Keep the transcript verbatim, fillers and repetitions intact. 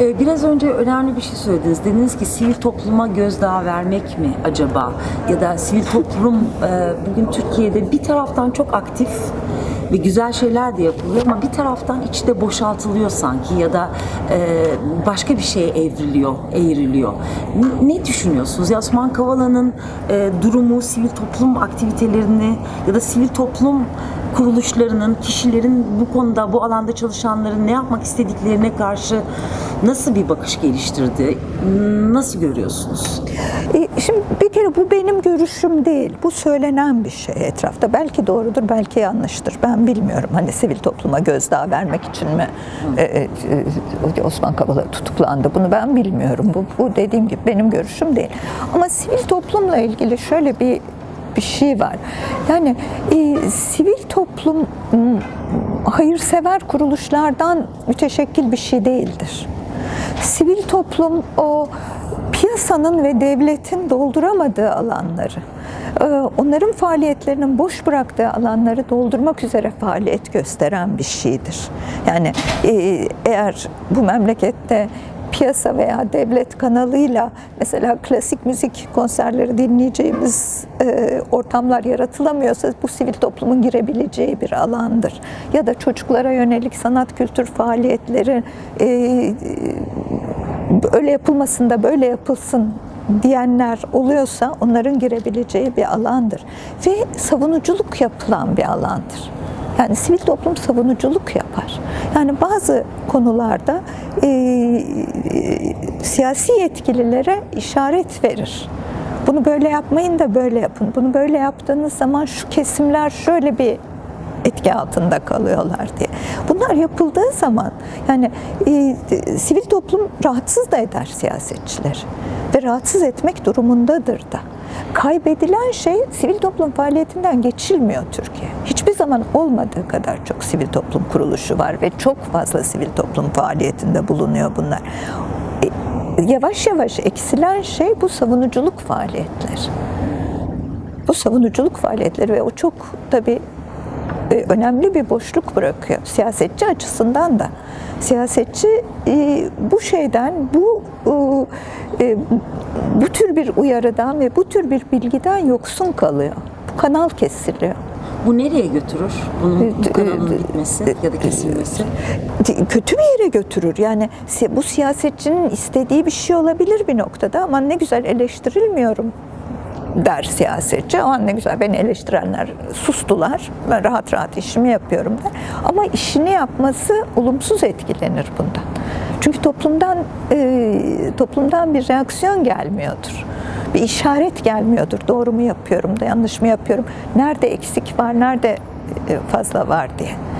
Ee, Biraz önce önemli bir şey söylediniz. Dediniz ki sivil topluma gözdağı vermek mi acaba? Ya da sivil toplum e, bugün Türkiye'de bir taraftan çok aktif ve güzel şeyler de yapılıyor ama bir taraftan içi de boşaltılıyor sanki ya da e, başka bir şeye evriliyor, eğriliyor. N- Ne düşünüyorsunuz? Ya Osman Kavala'nın e, durumu, sivil toplum aktivitelerini ya da sivil toplum kuruluşlarının, kişilerin bu konuda, bu alanda çalışanların ne yapmak istediklerine karşı nasıl bir bakış geliştirdi? Nasıl görüyorsunuz? E, Şimdi bir kere bu benim görüşüm değil. Bu söylenen bir şey etrafta. Belki doğrudur, belki yanlıştır. Ben bilmiyorum. Hani sivil topluma gözdağı vermek için mi e, e, e, Osman Kavala tutuklandı? Bunu ben bilmiyorum. Bu, bu dediğim gibi benim görüşüm değil. Ama sivil toplumla ilgili şöyle bir bir şey var. Yani e, sivil toplum m, hayırsever kuruluşlardan müteşekkil bir şey değildir. Sivil toplum o piyasanın ve devletin dolduramadığı alanları, onların faaliyetlerinin boş bıraktığı alanları doldurmak üzere faaliyet gösteren bir şeydir. Yani eğer bu memlekette piyasa veya devlet kanalıyla mesela klasik müzik konserleri dinleyeceğimiz e, ortamlar yaratılamıyorsa bu sivil toplumun girebileceği bir alandır. Ya da çocuklara yönelik sanat kültür faaliyetleri e, öyle yapılmasın da böyle yapılsın diyenler oluyorsa onların girebileceği bir alandır. Ve savunuculuk yapılan bir alandır. Yani sivil toplum savunuculuk yapar. Yani bazı konularda e, e, siyasi yetkililere işaret verir. Bunu böyle yapmayın da böyle yapın. Bunu böyle yaptığınız zaman şu kesimler şöyle bir etki altında kalıyorlar diye. Bunlar yapıldığı zaman yani e, sivil toplum rahatsız da eder siyasetçileri ve rahatsız etmek durumundadır da. Kaybedilen şey sivil toplum faaliyetinden geçilmiyor Türkiye. Hiçbir zaman olmadığı kadar çok sivil toplum kuruluşu var ve çok fazla sivil toplum faaliyetinde bulunuyor bunlar. E, yavaş yavaş eksilen şey bu savunuculuk faaliyetleri. Bu savunuculuk faaliyetleri ve o çok tabii önemli bir boşluk bırakıyor siyasetçi açısından da. Siyasetçi e, bu şeyden, bu e, bu tür bir uyarıdan ve bu tür bir bilgiden yoksun kalıyor. Bu kanal kesiliyor. Bu nereye götürür? Bunun bu kanalın bitmesi ya da kesilmesi? Kötü bir yere götürür. Yani bu siyasetçinin istediği bir şey olabilir bir noktada ama ne güzel eleştirilmiyorum der siyasetçi. O an ne güzel, beni eleştirenler sustular. Ben rahat rahat işimi yapıyorum der. Ama işini yapması olumsuz etkilenir bundan. Çünkü toplumdan e, toplumdan bir reaksiyon gelmiyordur. Bir işaret gelmiyordur. Doğru mu yapıyorum da yanlış mı yapıyorum? Nerede eksik var, nerede fazla var diye.